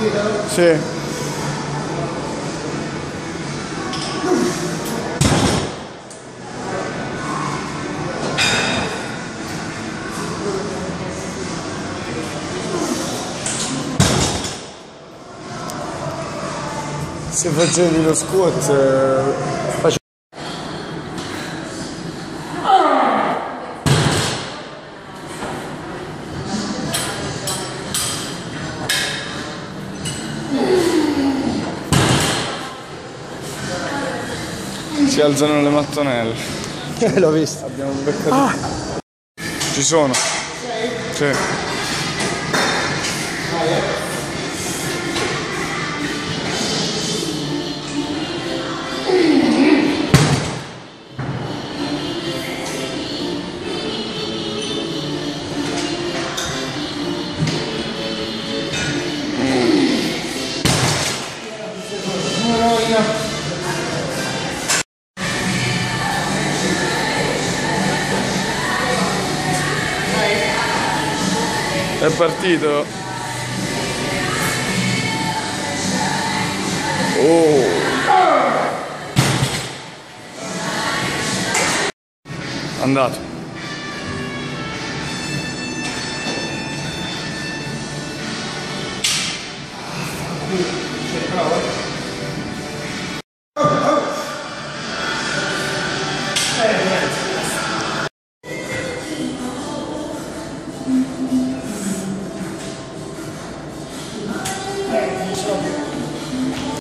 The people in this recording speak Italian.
Sì. Se facevi lo squat facevi... Si alzano le mattonelle. L'ho visto. Abbiamo beccato. Ci sono. Sì. È partito. Oh. Andato.